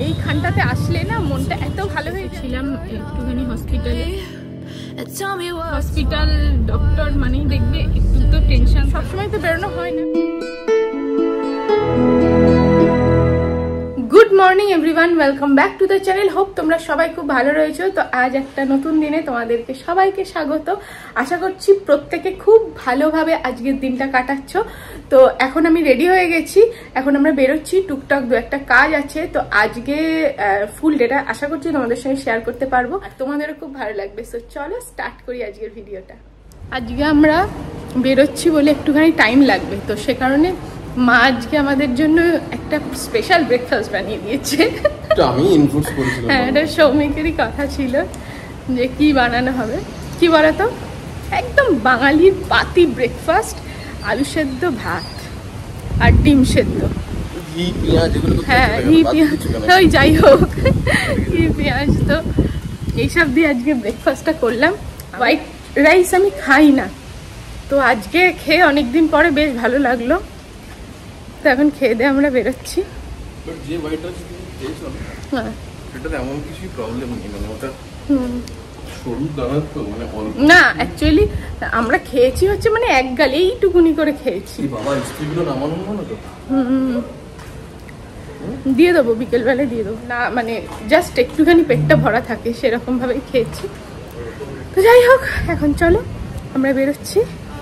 এইখানটাতে আসলে না মনটা এত ভালো হয়েছিলাম। একটুখানি হসপিটালে, হসপিটাল ডক্টর মানেই দেখবে একটু তো টেনশন, সবসময় তো বেরোনো হয় না। Good morning everyone, welcome back to the channel. Hope তোমরা সবাই খুব ভালো রয়েছো। তো আজ একটা নতুন দিনে তোমাদেরকে সবাইকে স্বাগত। আশা করছি প্রত্যেকে খুব ভালোভাবে আজকের দিনটা কাটাচ্ছ। তো এখন আমি রেডি হয়ে গেছি, এখন আমরা বেরোচ্ছি। টুকটাক দু একটা কাজ আছে। তো আজকে ফুল ডেটা আশা করছি তোমাদের সঙ্গে শেয়ার করতে পারবো আর তোমাদেরও খুব ভালো লাগবে। সো চলো স্টার্ট করি আজকের ভিডিওটা। আজকে আমরা বেরোচ্ছি বলে একটুখানি টাইম লাগবে, তো সে কারণে মা আজকে আমাদের জন্য একটা স্পেশাল ব্রেকফাস্ট বানিয়ে দিয়েছে। হ্যাঁ, এটা সৌমিকেরই কথা ছিল যে কি বানানো হবে। কি বলতো, একদম বাঙালির পাতি ব্রেকফাস্ট, আলু সেদ্ধ, ভাত আর ডিম সেদ্ধ। হ্যাঁ, ঘি পেঁয়াজ, ওই যাই হোক, ঘি পেঁয়াজ। তো এইসব দিয়ে আজকে ব্রেকফাস্টটা করলাম। হোয়াইট রাইস আমি খাই না, তো আজকে খেয়ে অনেকদিন পরে বেশ ভালো লাগলো। তো এখন খেয়ে দিয়ে আমরা বেরোচ্ছি। না, অ্যাকচুয়ালি আমরা খেয়েছি হচ্ছে মানে এক গালে এইটুকুনি করে খেয়েছি। দিয়ে দেবো, বিকেল বেলায় দিয়ে দেবো। না মানে জাস্ট একটুখানি পেটটা ভরা থাকে সেরকম ভাবে খেয়েছি। তো যাই হোক, এখন চলো আমরা বেরোচ্ছি।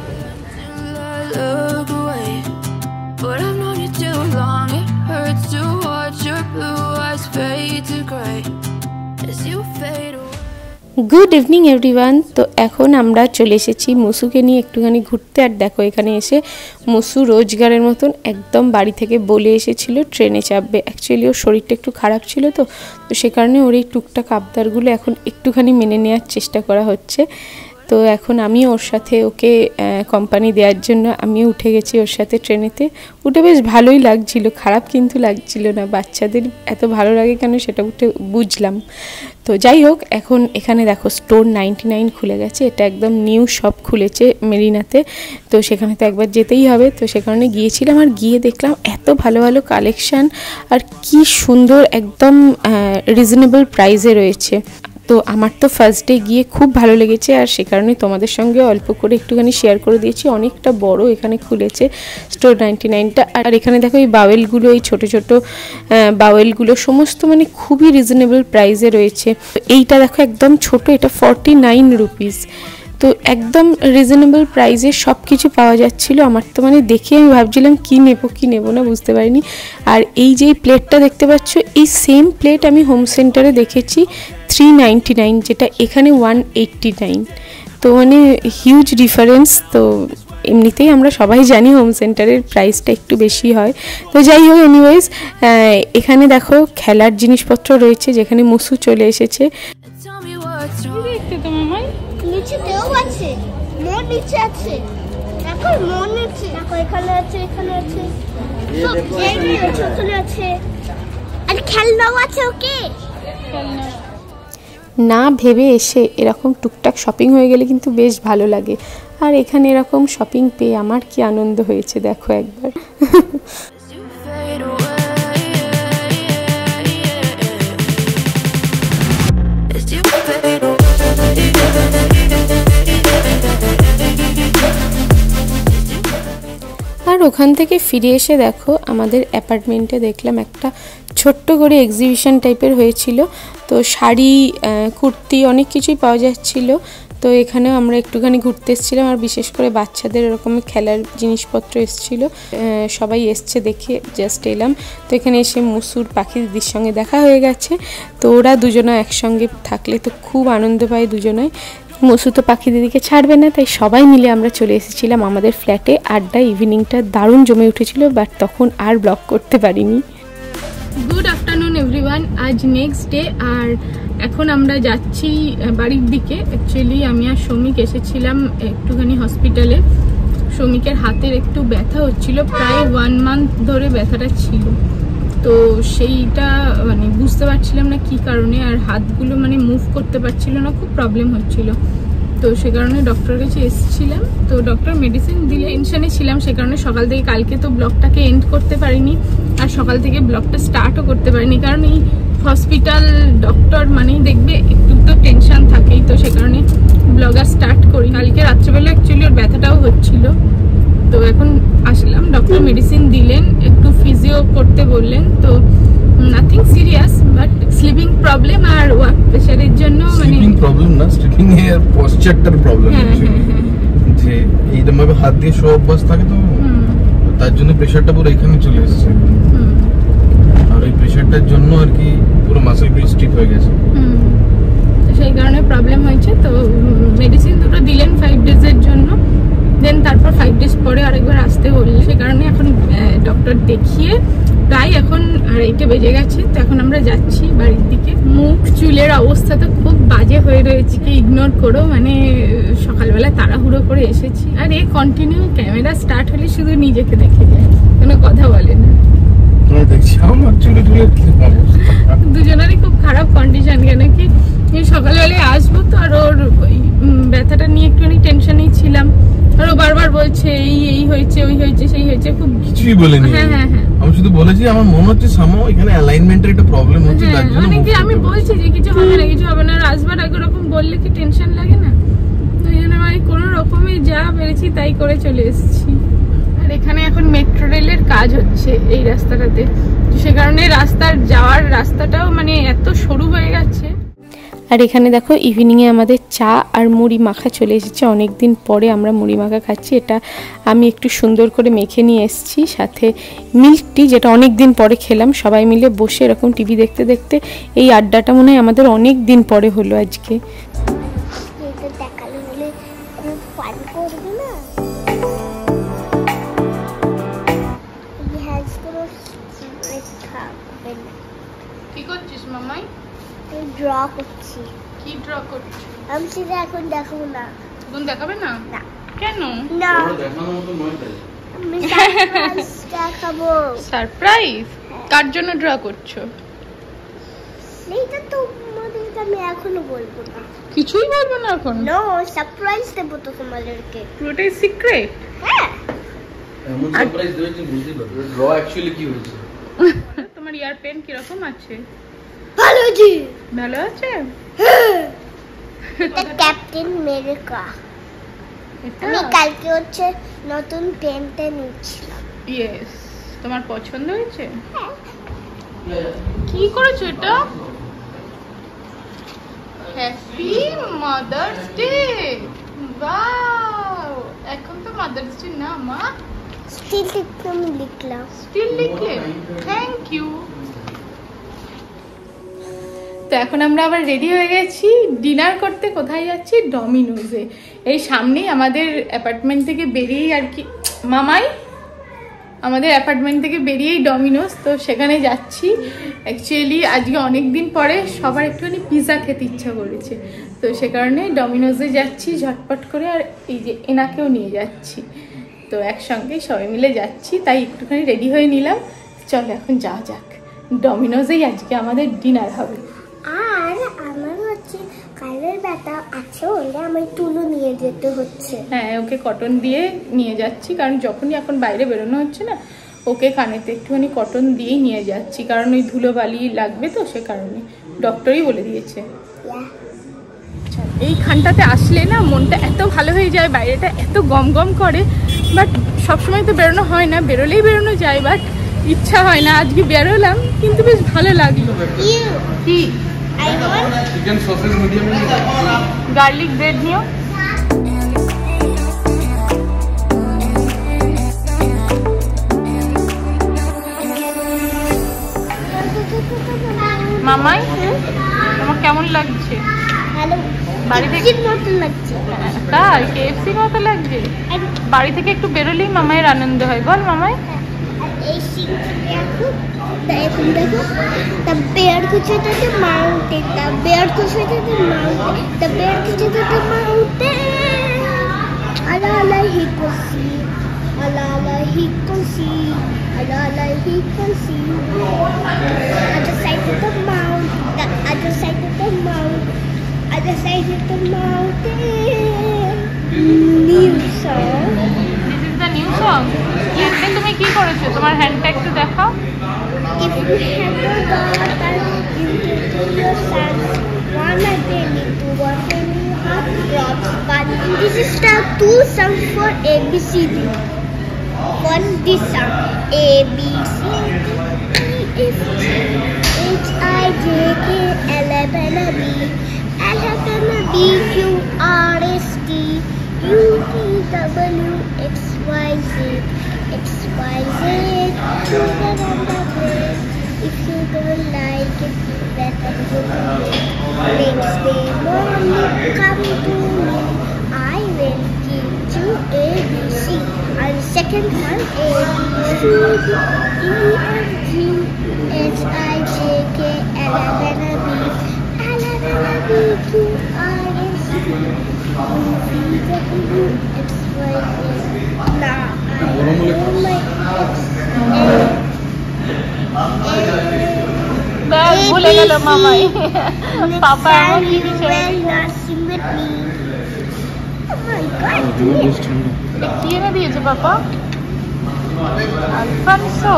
But I've known you too long, it hurts to watch your blue eyes fade to gray as you fade away. Good evening everyone. তো এখন আমরা চলে এসেছি মুসুকে নিয়ে একটুখানি ঘুরতে। আর দেখো এখানে এসে মুসু রোজগারের মতন একদম বাড়ি থেকে বলে এসেছিল ট্রেনে চাপবে। অ্যাকচুয়ালি ওর শরীরটা একটু খারাপ ছিল, তো সে কারণে ওর এই টুকটাক আবদারগুলো এখন একটুখানি মেনে নেওয়ার চেষ্টা করা হচ্ছে। তো এখন আমি ওর সাথে ওকে কোম্পানি দেওয়ার জন্য আমিও উঠে গেছি ওর সাথে ট্রেনেতে। উঠে বেশ ভালোই লাগছিল, খারাপ কিন্তু লাগছিল না। বাচ্চাদের এত ভালো লাগে কেন সেটা উঠে বুঝলাম। তো যাই হোক, এখন এখানে দেখো স্টোর 99 খুলে গেছে। এটা একদম নিউ শপ খুলেছে মেরিনাতে, তো সেখানে তো একবার যেতেই হবে। তো সে কারণে গিয়েছিলাম, আর গিয়ে দেখলাম এত ভালো ভালো কালেকশান আর কি সুন্দর, একদম রিজনেবল প্রাইসে রয়েছে। তো আমার তো ফার্স্ট ডে গিয়ে খুব ভালো লেগেছে, আর সে কারণে তোমাদের সঙ্গে অল্প করে একটুখানি শেয়ার করে দিয়েছি। অনেকটা বড় এখানে খুলেছে স্টোর 99টা। আর এখানে দেখো এই বাওয়েলগুলো, এই ছোট ছোট বাওয়েলগুলো সমস্ত মানে খুবই রিজনেবল প্রাইসে রয়েছে। এইটা দেখো একদম ছোট, এটা 49 রুপিস। তো একদম রিজনেবল প্রাইসে সব কিছু পাওয়া যাচ্ছিল। আমার তো মানে দেখে আমি ভাবছিলাম কি নেবো না বুঝতে পারিনি। আর এই যে প্লেটটা দেখতে পাচ্ছ, এই সেম প্লেট আমি হোম সেন্টারে দেখেছি 399, যেটা এখানে 189। তো মানে হিউজ ডিফারেন্স। তো এমনিতেই আমরা সবাই জানি হোম সেন্টারের প্রাইসটা একটু বেশি হয়। তো যাই হোক, এনিওয়েজ এখানে দেখো খেলার জিনিসপত্র রয়েছে, যেখানে মুসু চলে এসেছে। দেখতে তো মামাই নিচেতেও আছে, মোর নিচে আছে, দেখো মোর নিচে, দেখো এখানে আছে, এখানে আছে, সব জায়গায় ছোট আছে, আর খেলনাও আছে। ওকে, খেলনা না ভেবে এসে এরকম টুকটাক শপিং হয়ে গেলে কিন্তু বেশ ভালো লাগে। আর এখানে এরকম শপিং পেয়ে আমার কি আনন্দ হয়েছে দেখো একবার। আর ওখান থেকে ফিরে এসে দেখো আমাদের অ্যাপার্টমেন্টে দেখলাম একটা ছোট্ট করে এক্সিবিশন টাইপের হয়েছিল। তো শাড়ি, কুর্তি অনেক কিছুই পাওয়া যাচ্ছিল। তো এখানেও আমরা একটুখানি ঘুরতে এসেছিলাম, আর বিশেষ করে বাচ্চাদের এরকম খেলার জিনিসপত্র এসেছিলো। সবাই এসছে দেখে জাস্ট এলাম। তো এখানে এসে মুসুর পাখি দিদির সঙ্গে দেখা হয়ে গেছে। তো ওরা দুজনে একসঙ্গে থাকলে তো খুব আনন্দ পায় দুজনায়। মুসু তো পাখি দিদিকে ছাড়বে না, তাই সবাই মিলে আমরা চলে এসেছিলাম আমাদের ফ্ল্যাটে আড্ডা। ইভিনিংটা দারুণ জমে উঠেছিল, বাট তখন আর ব্লগ করতে পারিনি। গুড আফটারনুন এভরিওয়ান, আজ নেক্সট ডে। আর এখন আমরা যাচ্ছি বাড়ির দিকে। অ্যাকচুয়ালি আমি আর সৌমিক এসেছিলাম একটুখানি হসপিটালে। সৌমিকের হাতের একটু ব্যথা হচ্ছিল, প্রায় 1 মান্থ ধরে ব্যথাটা ছিল। তো সেইটা মানে বুঝতে পারছিলাম না কি কারণে, আর হাতগুলো মানে মুভ করতে পারছিল না, খুব প্রবলেম হচ্ছিল। তো সে কারণে ডক্টরের কাছে এসেছিলাম। তো ডক্টর মেডিসিন দিলে, টেনশনে ছিলাম, সে কারণে সকাল থেকে কালকে তো ব্লগটাকে এন্ড করতে পারিনি, আর সকাল থেকে ব্লগটা স্টার্টও করতে পারিনি, কারণ এই হসপিটাল ডক্টর মানেই দেখবে একটু তো টেনশন থাকেই, তো সে কারণে ব্লগার স্টার্ট করি। কালকে রাত্রেবেলা অ্যাকচুয়ালি ওর ব্যথাটাও হচ্ছিল, তো এখন আসলাম, ডক্টর মেডিসিন দিলেন, একটু ফিজিও করতে বললেন, তো nothing serious, but sleeping problem আর ওয়ার্ক প্রেশারের জন্য, মানে স্লিপিং প্রবলেম না, স্লিপিং এর পশ্চারটার প্রবলেম আছে, যে এইরকম ভাবে হাত দিয়ে শো অভ্যাস থাকে, তো তার জন্য প্রেশারটা পুরো এখানে চলে এসেছে, আর ওই প্রেশারটার জন্য আর কি পুরো মাসেলগুলো স্টিফ হয়ে গেছে, তো সেই কারণে প্রবলেম হয়েছে। তো মেডিসিন দুটো দিলেন 5 ডেজের জন্য, দেন তারপর 5 ডেজ পরে আরেকবার আসতে বললেন। সে কারণে এখন ডক্টর দেখিয়ে প্রায় এখন 2:30 বেজে গেছে, তো এখন আমরা যাচ্ছি বাড়ির দিকে। মুখ চুলের অবস্থা তো খুব বাজে হয়ে রয়েছে, কি ইগনোর করো, মানে সকালবেলা তাড়াহুড়ো করে এসেছি, আর এই কন্টিনিউ ক্যামেরা স্টার্ট হলে শুধু নিজেকে দেখে যায়, কোনো কথা বলে না। দুজনেরই খুব খারাপ কন্ডিশন, কেন কি সকালবেলায় আসবো তো, আর ওর ওই ব্যথাটা নিয়ে একটুখানি টেনশনেই ছিলাম, আর ও বারবার বলছে এই হয়েছে, ওই হয়েছে, সেই হয়েছে, খুব কিছুই বলেনি। হ্যাঁ, আমি শুধু বলেছি আমার মনে হচ্ছে সামহাও এখানে অ্যালাইনমেন্টের একটা প্রবলেম হচ্ছে, তার জন্য মানে কি আমি বলছি যে কিছু হবে না, কিছু হবে না, আর আসবার আগে এরকম বললে কি টেনশন লাগে না, তো এই জন্য আমি কোনো রকমে যা পেরেছি তাই করে চলে এসেছি। আর এখানে এখন মেট্রো রেলের কাজ হচ্ছে এই রাস্তাটাতে, তো সে কারণে যাওয়ার রাস্তাটাও মানে এত সরু হয়ে গেছে। আর এখানে দেখো ইভিনিংয়ে আমাদের চা আর মুড়ি মাখা চলে এসেছে, অনেক দিন পরে আমরা মুড়ি মাখা খাচ্ছি। এটা আমি একটু সুন্দর করে মেখে নিয়ে এসেছি, সাথে মিল্ক টি, যেটা অনেক দিন পরে খেলাম সবাই মিলে বসে এরকম টিভি দেখতে দেখতে। এই আড্ডাটা মনে হয় আমাদের অনেক দিন পরে হলো আজকে। কি করছিস মামাই? ড্র করছি। কি ড্র করছিস? আমি সেটা এখন দেখাবো না। বোন দেখাবে না? না। কেন? না, দেখানোর মতো নয় তাই। আমি সারপ্রাইজ দেখাবো। সারপ্রাইজ? কার জন্য ড্র করছো? এইটা তো তোমাদেরকে আমি এখনো বলবো না। কিছুই বলবো না এখন? নো, সারপ্রাইজ দেবো তো তোমাদেরকে। পুরোটাই সিক্রেট? হ্যাঁ। এমন সারপ্রাইজ দেবে যে বুঝতে পারবে ড্র অ্যাকচুয়ালি কি হয়েছে। তোমার ইয়ার পেন কি রকম আছে? ভালো জি। ভালো আছে? এটা ক্যাপ্টেন আমেরিকা। আমি কালকে হচ্ছে নতুন পেনটা নিচ্ছিলাম। ইয়েস। তোমার পছন্দ হয়েছে? হ্যাঁ। কি করেছো এটা? Happy mother's day. ওয়াও, এখন তো মাদার্স ডে না মা? স্টিল আমি লিখলাম। স্টিল লিখলে? Thank you. তো এখন আমরা আবার রেডি হয়ে গেছি ডিনার করতে। কোথায় যাচ্ছি? ডমিনোজে। এই সামনেই আমাদের অ্যাপার্টমেন্ট থেকে বেরিয়েই আর কি, মামাই আমাদের অ্যাপার্টমেন্ট থেকে বেরিয়েই ডমিনোজ, তো সেখানে যাচ্ছি। অ্যাকচুয়ালি আজকে অনেক দিন পরে সবার একটুখানি পিৎজা খেতে ইচ্ছা করেছে, তো সে কারণে ডমিনোজে যাচ্ছি ঝটপট করে, আর এই যে এনাকেও নিয়ে যাচ্ছি, তো একসঙ্গে সবাই মিলে যাচ্ছি, তাই একটুখানি রেডি হয়ে নিলাম। চলো এখন যাওয়া যাক, ডমিনোজেই আজকে আমাদের ডিনার হবে। আর আমার হচ্ছে কালের ব্যথা আছে বলে আমি তুলো নিয়ে যেতে হচ্ছে। হ্যাঁ, ওকে কটন দিয়ে নিয়ে যাচ্ছি, কারণ যখনই এখন বাইরে বেরোনো হচ্ছে না, ওকে কানেতে একটুখানি কটন দিয়েই নিয়ে যাচ্ছি, কারণ ওই ধুলোবালি লাগবে, তো সে কারণে ডক্টরই বলে দিয়েছে। এইখানটাতে আসলে না মনটা এত ভালো হয়ে যায়, বাইরেটা এত গম গম করে, বাট সবসময় তো বেরোনো হয় না, বেরোলেই বেরোনো যায়, বাট ইচ্ছা হয় না। আজকে বেরোলাম কিন্তু বেশ ভালো লাগলো। কি chicken sausage medium garlic bread নিও। মামাই তোমার কেমন লাগছে? হ্যালো, বাড়ি থেকে মতো লাগছে। তাই কেএফসির মতো লাগছে? বাড়ি থেকে একটু বেরোলেই মামাইয়ের আনন্দ হয়, বল মামাই। এই সিনটা দেখো, এখন দেখো, the bear goes to the mountain, the bear goes to the mountain, the bear goes to the mountain. Ala ala he can see, ala ala he can see, ala ala he can see. Other side of the mountain, the other side of the mountain, other side of the mountain. New song. This is the new song. একদিন তুমি কি করেছো? তোমার হ্যান্ডটা একটু দেখাও। If you have a daughter, you two songs for ABCD. One this song A B C D E F G H I J K L M N O P Q R S T U V W X Y Z X Y Z. If you don't like it, better you next day morning come to me. I will teach you ABC. And second one A B C D E F G H I J K L M N O P Q R S T U V W X Y Z. Now I know my ভুলে গেল মামাই পাপা এমন কি দিচ্ছে কি এনে দিয়েছে পাপা Alfonso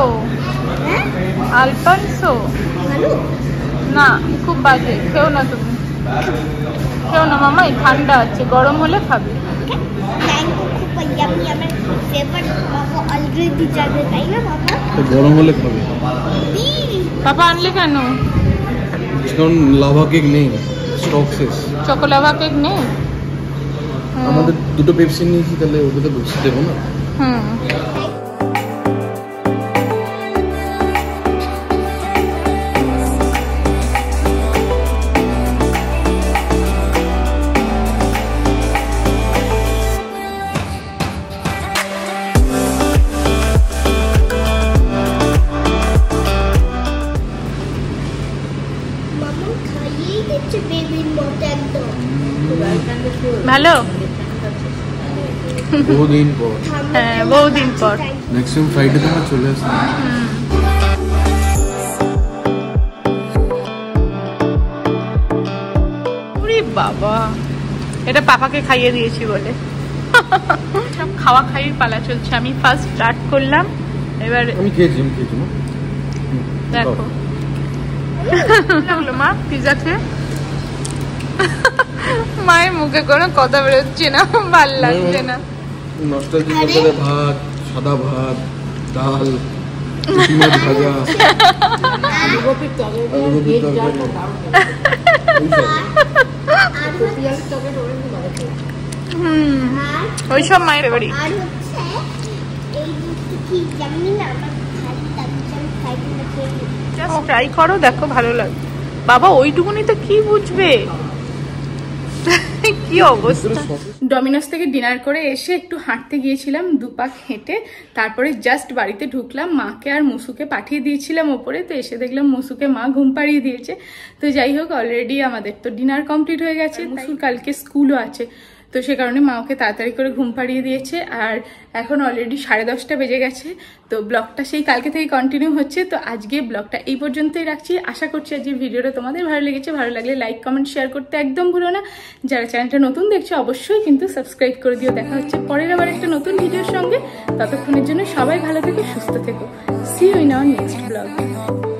Alfonso না খুব বাজে খেও না তুমি খেও না মামাই ঠান্ডা আছে গরম হলে খাবে গরম হলে খাবে পাপা আনলে কেন কারণ লাভা কেক নেই স্টক শেষ চকোলাভা কেক নেই আমাদের দুটো পেপসি নিয়েছি তাহলে ওকে তো বুঝতে দেবো না ভালো বহুদিন পর হ্যাঁ বহুদিন পর ম্যাক্সিমাম ফ্রাইডে তো আমরা চলে আসি বাবা এটা পাপাকে খাইয়ে দিয়েছি বলে সব খাওয়া খাইয়ের পালা চলছে আমি ফার্স্ট স্টার্ট করলাম এবার আমি খেয়েছি দেখো লাগলো মা পিজা খেয়ে মায়ের মুখে কোনো কথা বেরোচ্ছে না ভাল লাগছে না নস্টালজিয়া ভাত সাদা ভাত ডাল মাছ ভাজা আলুকপির তরকারি ওই সব মায়ের বাড়ি ট্রাই করো দেখো ভালো লাগবে বাবা ওইটুকুনি তো কি বুঝবে কি অবস্থা ডমিনোস থেকে ডিনার করে এসে একটু হাঁটতে গিয়েছিলাম দুপাক হেঁটে তারপরে জাস্ট বাড়িতে ঢুকলাম মাকে আর মুসুকে পাঠিয়ে দিয়েছিলাম ওপরে তো এসে দেখলাম মুসুকে মা ঘুম পাড়িয়ে দিয়েছে তো যাই হোক অলরেডি আমাদের তো ডিনার কমপ্লিট হয়ে গেছে মুসুর কালকে স্কুলও আছে তো সে কারণে মা ওকে তাড়াতাড়ি করে ঘুম পাড়িয়ে দিয়েছে আর এখন অলরেডি 10:30 বেজে গেছে তো ব্লগটা সেই কালকে থেকে কন্টিনিউ হচ্ছে তো আজকে ব্লগটা এই পর্যন্তই রাখছি আশা করছি আজকের ভিডিওটা তোমাদের ভালো লেগেছে ভালো লাগলে লাইক কমেন্ট শেয়ার করতে একদম ভুলো না যারা চ্যানেলটা নতুন দেখছো অবশ্যই কিন্তু সাবস্ক্রাইব করে দিও দেখা হচ্ছে পরের আবার একটা নতুন ভিডিওর সঙ্গে ততক্ষণের জন্য সবাই ভালো থেকো সুস্থ থেকো see you in our next blog